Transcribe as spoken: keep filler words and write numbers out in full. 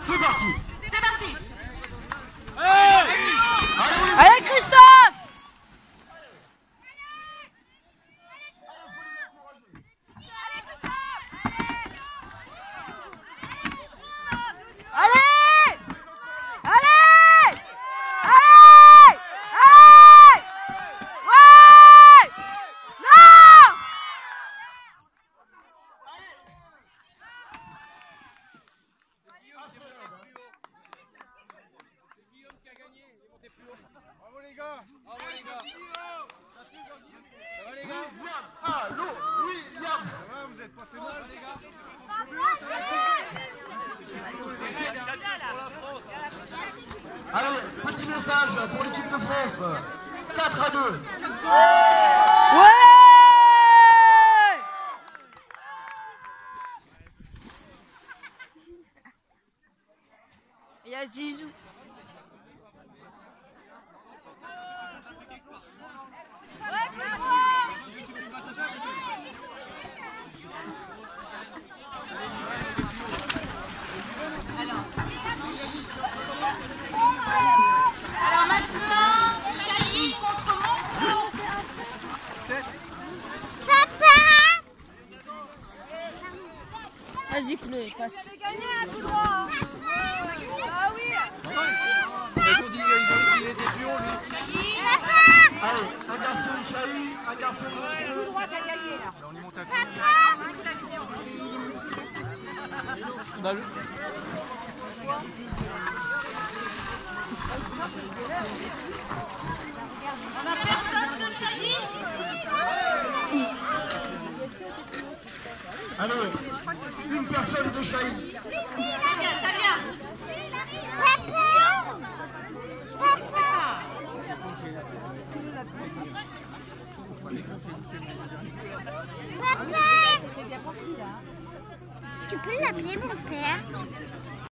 C'est parti. C'est parti. Allez, Allez Christophe. Allez. Allez. Allez. Allez. Ouais. Non. Bravo les gars. Bravo les gars. Ça va les gars? William. Allô, William. Ça va, vous êtes pas fait mal les gars? Allez, petit message pour l'équipe de France. quatre à deux. Ouais. Il y a Zizou. Alors maintenant, Chailly contre Montreux. Vas-y Chloé, passe. Ah oui. Ils ont dit qu'il était plus haut lui. Allez, un garçon Chailly, un garçon Tout droit à gagner là. On y monte à combien? On a le... On a personne de Chailly. Allez, une personne de Chailly. Ça vient, ça vient. Tu peux l'appeler mon père?